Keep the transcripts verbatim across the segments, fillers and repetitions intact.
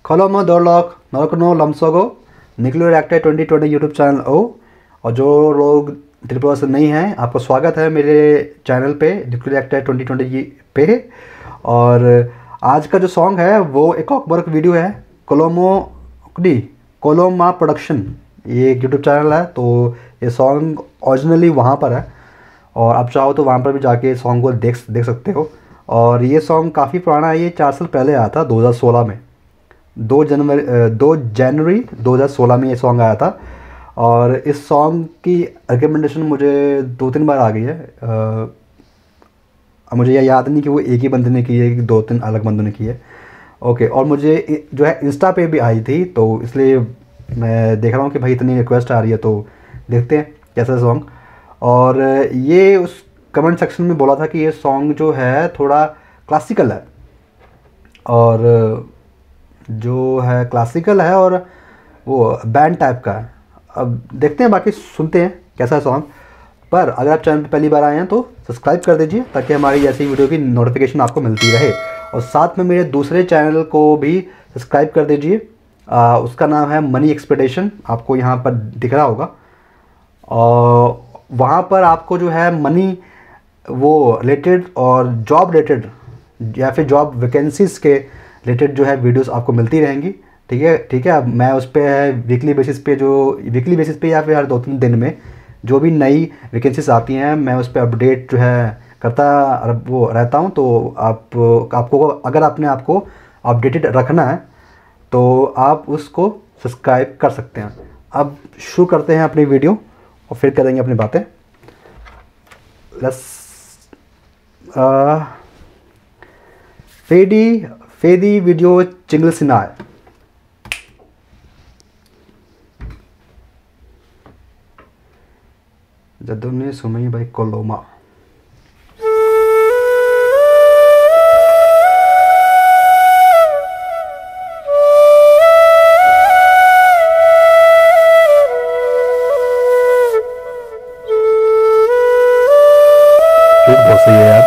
Kalau mau dorlok नरकनो लमसोगो निकलो reactor twenty twenty YouTube channel ओ। और जो लोग त्रिपुरा से नहीं हैं, आपको स्वागत है मेरे चैनल पे निकलो रिएक्टर ट्वेंटी ट्वेंटी पे। और आज का जो सॉन्ग है वो एक ऑकबर्क वीडियो है, कोलोमो डी कोलोमा प्रोडक्शन, ये एक यूट्यूब चैनल है। तो ये सॉन्ग ओरिजिनली वहाँ पर है और आप चाहो तो वहाँ पर भी जाके सॉन्ग को देख देख सकते हो। और ये सॉन्ग काफ़ी पुराना है, ये चार साल पहले आया था दो हज़ार सोलह में, दो जनवरी दो जनवरी दो हज़ार सोलह में ये सॉन्ग आया था। और इस सॉन्ग की रिकमेंडेशन मुझे दो तीन बार आ गई है। आ, मुझे यह याद नहीं कि वो एक ही बंदे ने की है कि दो तीन अलग बंदों ने की है। ओके, और मुझे जो है इंस्टा पे भी आई थी, तो इसलिए मैं देख रहा हूँ कि भाई इतनी रिक्वेस्ट आ रही है तो देखते हैं कैसा सॉन्ग। और ये उस कमेंट सेक्शन में बोला था कि ये सॉन्ग जो है थोड़ा क्लासिकल है, और जो है क्लासिकल है और वो बैंड टाइप का है। अब देखते हैं, बाकी सुनते हैं कैसा है सॉन्ग। पर अगर आप चैनल पर पहली बार आए हैं तो सब्सक्राइब कर दीजिए ताकि हमारी ऐसी वीडियो की नोटिफिकेशन आपको मिलती रहे। और साथ में मेरे दूसरे चैनल को भी सब्सक्राइब कर दीजिए, उसका नाम है मनी एक्सपेक्टेशन, आपको यहाँ पर दिख रहा होगा। और वहाँ पर आपको जो है मनी वो रिलेटेड और जॉब रिलेटेड या फिर जॉब वैकेंसीज़ के रिलेटेड जो है वीडियोस आपको मिलती रहेंगी। ठीक है ठीक है। अब मैं उस पर वीकली बेसिस पे जो वीकली बेसिस पे या फिर हर दो तीन दिन में जो भी नई वैकेंसीज आती हैं मैं उस पर अपडेट जो है करता वो रहता हूँ। तो आप आपको अगर आपने आपको अपडेटेड रखना है तो आप उसको सब्सक्राइब कर सकते हैं। अब शुरू करते हैं अपनी वीडियो और फिर करेंगे अपनी बातें। लेट्स फेडी फेदी वीडियो चिंगल सिनाय। जदुने सुमई भाई कोलोमा। बहुत सही है यार।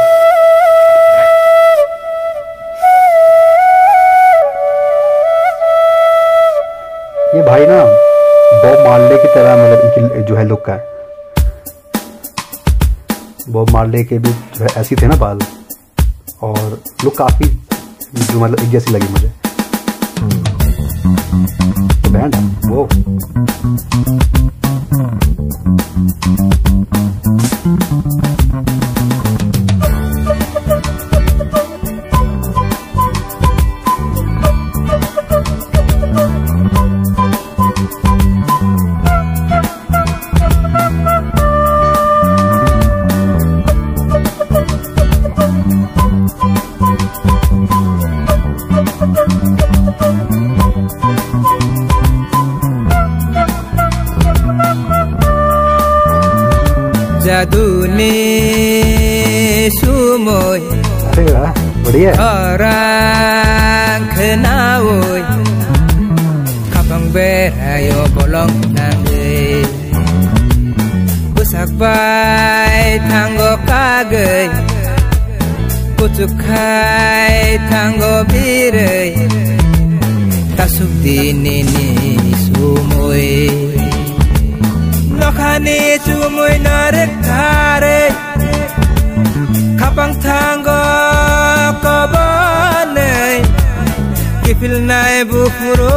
ये भाई ना बॉब मार्ले की तरह मतलब इनकी जो है लुक है। बॉब मार्ले के भी जो है ऐसी थे ना बाल, और लुक काफ़ी जो मतलब एक जैसी लगी मुझे। तो बैंड है वो। जादू ने सुमोय बढ़िया orang kenawoy kapang berayo bolong nanggay busak bay tanggo kagay putukai tanggo biray tasuk dinini sumoy nokhani sumoy narekare kapang tanggo kobane kifil nai bufuro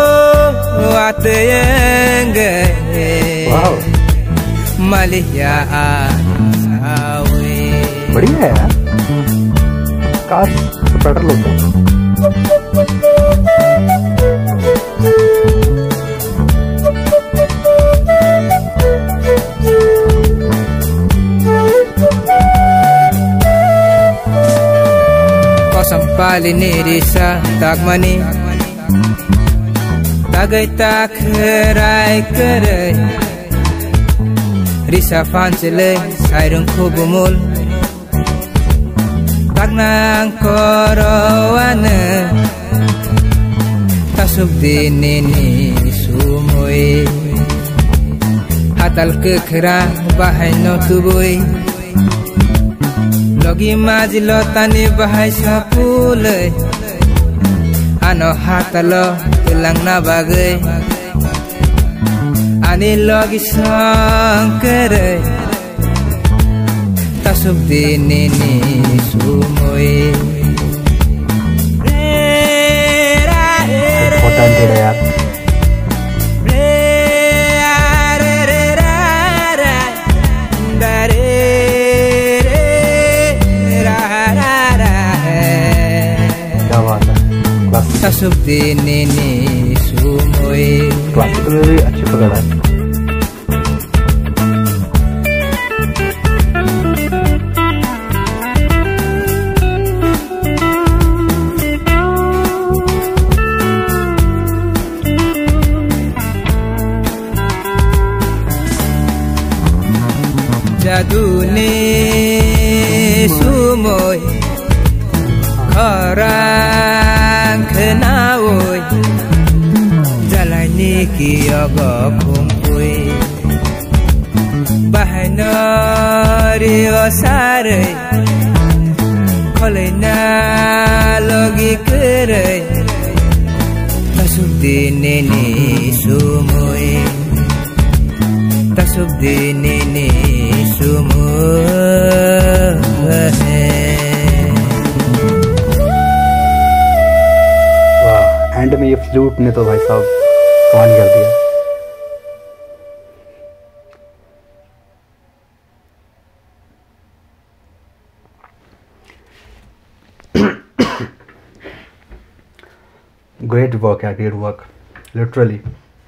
ateyenge wow malihya awe बढ़िया है यार। काश बेटर लोग Sampali ni risa takmani tagay takray karay risa fansile sayrung kubumul tagnang korowana tasuk dinini sumoy hatal kekra bahay no tuboy logi majilo tani bahay sapulay ano hatalo tulang na bagay ani logi sangkere tasuk dinini sumoy बहुत talented है यार क्या बात है tasuk dinini sumoy classical भी अच्छी पकड़ है jadu ne sumoy kharang khenaoy jalani ki aga kumpui bahanari osare kholena logi kere tasuk dinini sumoy tasuk dinini end में ये फ्लूट ने तो भाई साहब कमाल कर दिया ग्रेट वर्क है ग्रेट वर्क लिटरली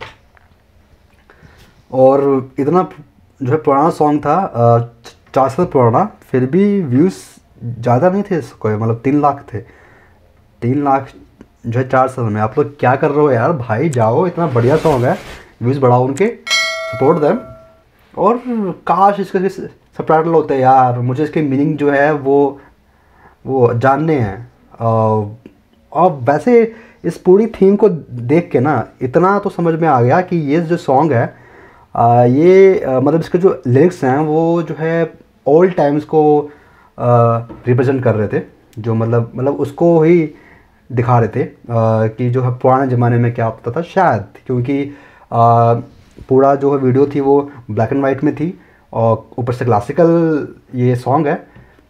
और इतना जो है पुराना सॉन्ग था चार साल पुराना फिर भी व्यूज़ ज़्यादा नहीं थे इसको मतलब तीन लाख थे तीन लाख जो है चार साल में आप लोग क्या कर रहे हो यार भाई जाओ इतना बढ़िया सॉन्ग है व्यूज़ बढ़ाओ उनके सपोर्ट देम और काश इसके सबटाइटल होते हैं यार मुझे इसके मीनिंग जो है वो वो जानने हैं और वैसे इस पूरी थीम को देख के ना इतना तो समझ में आ गया कि ये जो सॉन्ग है आ, ये आ, मतलब इसके जो लिरिक्स हैं वो जो है ओल्ड टाइम्स को रिप्रेजेंट कर रहे थे जो मतलब मतलब उसको ही दिखा रहे थे आ, कि जो है पुराने ज़माने में क्या होता था शायद क्योंकि आ, पूरा जो है वीडियो थी वो ब्लैक एंड वाइट में थी और ऊपर से क्लासिकल ये सॉन्ग है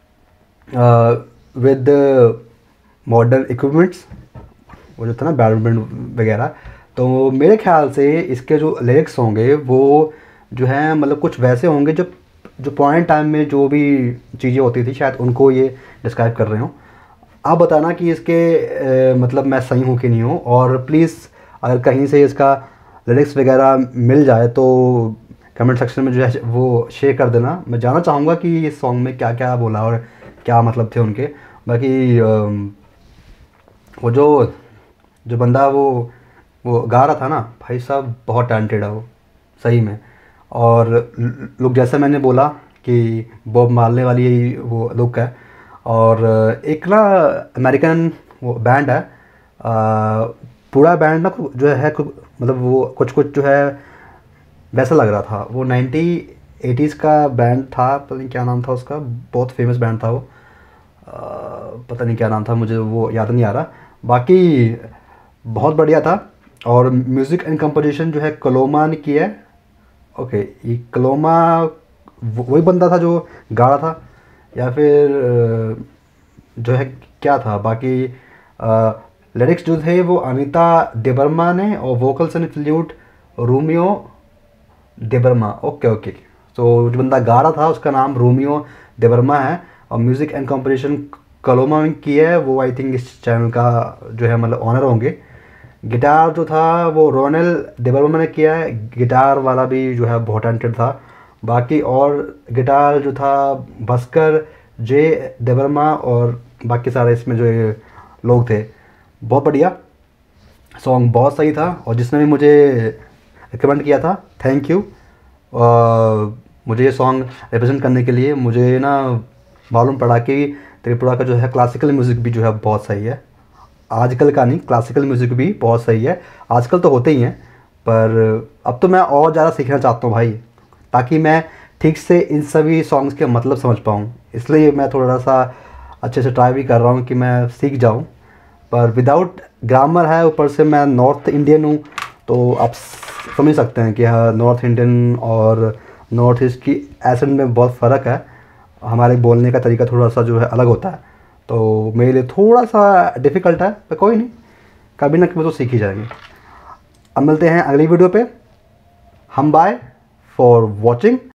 विद मॉडर्न इक्विपमेंट्स वो जो था ना बैडमिंटन वगैरह तो मेरे ख्याल से इसके जो लिरिक्स होंगे वो जो है मतलब कुछ वैसे होंगे जो जो पुराने टाइम में जो भी चीज़ें होती थी शायद उनको ये डिस्क्राइब कर रहे हो आप बताना कि इसके ए, मतलब मैं सही हूँ कि नहीं हूँ और प्लीज़ अगर कहीं से इसका लिरिक्स वगैरह मिल जाए तो कमेंट सेक्शन में जो है वो शेयर कर देना मैं जानना चाहूँगा कि इस सॉन्ग में क्या क्या बोला और क्या मतलब थे उनके बाकी वो जो जो बंदा वो वो गा रहा था ना भाई साहब बहुत टैलेंटेड है वो सही में और लोग जैसे मैंने बोला कि बॉब मारने वाली वो लुक है और एक ना अमेरिकन वो बैंड है पूरा बैंड ना जो है मतलब वो कुछ कुछ जो है वैसा लग रहा था वो नाइन्टी एटीज़ का बैंड था पता नहीं क्या नाम था उसका बहुत फेमस बैंड था वो आ, पता नहीं क्या नाम था मुझे वो याद नहीं आ रहा बाकी बहुत बढ़िया था और म्यूज़िक एंड कंपोजिशन जो है कलोमा ने किया है ओके ये कलोमा वही बंदा था जो गा रहा था या फिर जो है क्या था बाकी लिरिक्स जो थे वो अनीता देबर्मा ने और vocals and flute Romeo Debbarma okay okay तो जो बंदा गा रहा था उसका नाम रोमियो देबर्मा है और म्यूज़िक एंड कंपोजिशन कलोमा में किया है वो आई थिंक इस चैनल का जो है मतलब ऑनर होंगे गिटार जो था वो रोनेल देबर्मा ने किया है गिटार वाला भी जो है बहुत टैलेंटेड था बाकी और गिटार जो था भास्कर जे देबर्मा और बाकी सारे इसमें जो ये लोग थे बहुत बढ़िया सॉन्ग बहुत सही था और जिसने भी मुझे रिकमेंड किया था थैंक यू मुझे ये सॉन्ग रिप्रेजेंट करने के लिए मुझे ना मालूम पड़ा कि त्रिपुरा का जो है क्लासिकल म्यूज़िक भी जो है बहुत सही है आजकल का नहीं क्लासिकल म्यूज़िक भी बहुत सही है आजकल तो होते ही हैं पर अब तो मैं और ज़्यादा सीखना चाहता हूँ भाई ताकि मैं ठीक से इन सभी सॉन्ग्स के मतलब समझ पाऊँ इसलिए मैं थोड़ा सा अच्छे से ट्राई भी कर रहा हूँ कि मैं सीख जाऊँ पर विदाउट ग्रामर है, ऊपर से मैं नॉर्थ इंडियन हूँ, तो आप समझ सकते हैं कि हाँ नॉर्थ इंडियन और नॉर्थ ईस्ट की एसेंट में बहुत फ़र्क है। हमारे बोलने का तरीका थोड़ा सा जो है अलग होता है, तो मेरे लिए थोड़ा सा डिफ़िकल्ट है, पर कोई नहीं, कभी ना कभी तो सीख ही जाएंगे। अब मिलते हैं अगली वीडियो पे। हम बाय फॉर वॉचिंग।